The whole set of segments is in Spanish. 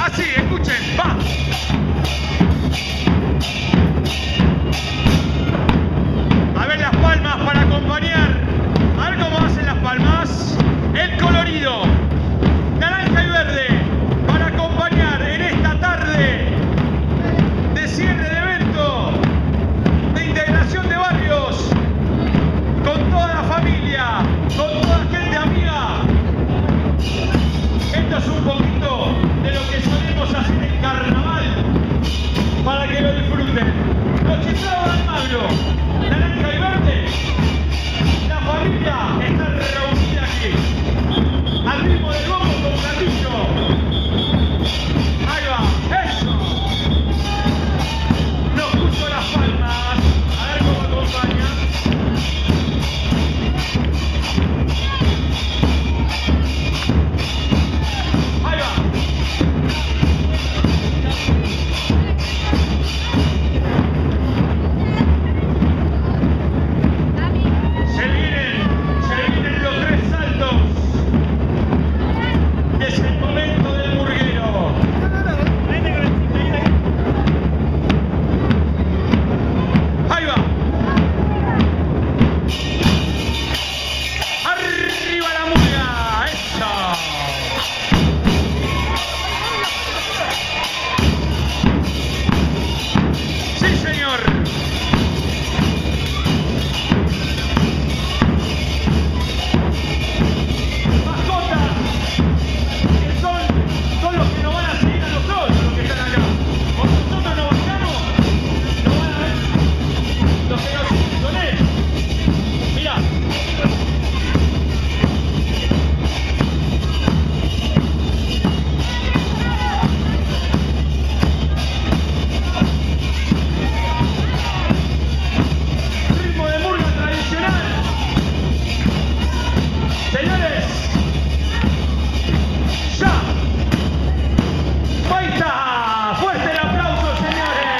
Así, escuchen, va. A ver las palmas para acompañar. A ver cómo hacen las palmas. El colorido, naranja y verde, para acompañar en esta tarde de cierre de evento, de integración de barrios, con toda la familia, con toda la gente amiga. Esto es un poquito de lo que solemos hacer en carnaval, para que lo disfruten. Los chiflados de Almagro, naranja y verde, la familia está reunida aquí, al ritmo del bombo con platillo. Ahí va, eso. No escucho las palmas, a ver cómo acompaña. Ahí va. Se vienen los tres saltos. Es el momento del murguero. Ahí va. Arriba la murga. Eso. Sí, señor. Mascotas, que son los que nos van a seguir a nosotros, los que están acá. Como nosotros nos bajamos, nos van a ver los que nos siguen con él. Mirá. Ritmo de murga tradicional. Señores, ya. Ahí está. Fuerte el aplauso, señores.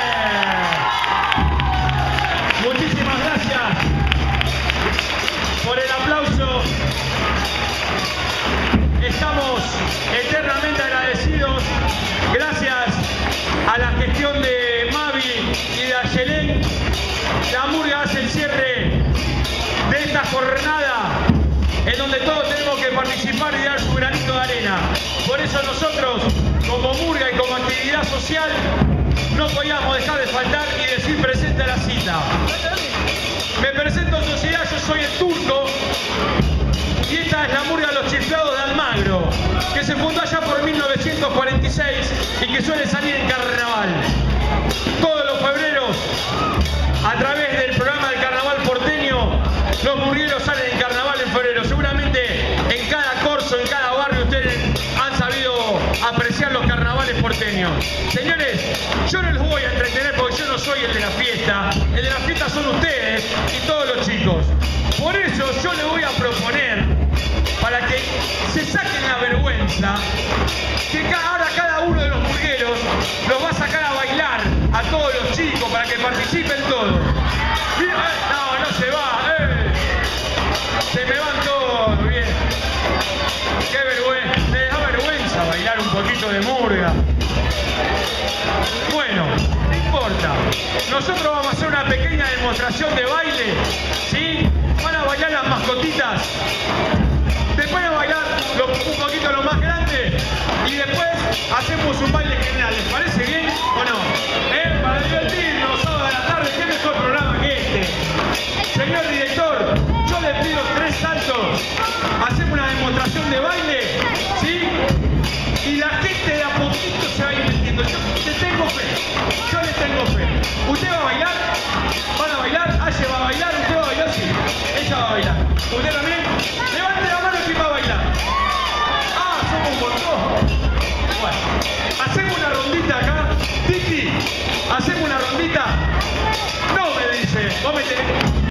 Muchísimas gracias por el aplauso. Estamos eternamente agradecidos. Gracias a la gestión de Mavi y de Ayelén. La murga hace el cierre de esta jornada en donde todos tenemos que participar y dar su granito de arena. Por eso nosotros, como murga y como actividad social, no podíamos dejar de faltar y decir presente a la cita. Me presento en sociedad, yo soy el Turco y esta es la murga de los chiflados de Almagro, que se fundó allá por 1946 y que suele salir en carnaval. Todos los febreros, a través del programa del Carnaval Porteño, los murgueros salen en carnaval en febrero. Seguramente en cada corso, en cada barrio, ustedes han sabido apreciar los carnavales porteños. Señores, yo no los voy a entretener porque yo no soy el de la fiesta. El de la fiesta son ustedes y todos los chicos. Por eso yo les voy a proponer, para que se saquen la vergüenza, que ahora cada uno de los murgueros los va a sacar a bailar a todos los chicos para que participen todos. No, no se va, se me van todos, bien. Qué vergüenza, me da vergüenza bailar un poquito de murga. Bueno, no importa. Nosotros vamos a hacer una pequeña demostración de baile, ¿sí? Van a bailar las mascotitas. Después van a bailar un poquito lo más grande y después hacemos un baile general. ¿Les parece bien o no? Para divertirnos sábado a la tarde, ¿qué mejor programa que este? Señor director, yo le pido 3 saltos. Hacemos una demostración de baile, ¿sí? Y la gente de a poquito se va a ir metiendo. Yo le tengo fe. Yo le tengo fe. ¿Usted va a bailar? ¿Van a bailar? ¿Aye va a bailar? ¿Usted va a bailar? Sí. Ella va a bailar. ¿Usted también? Levante la mano y va a bailar. Ah, somos un montón. Bueno, hacemos una rondita acá. Titi, hacemos una rondita. No me dice. Vos me tenés...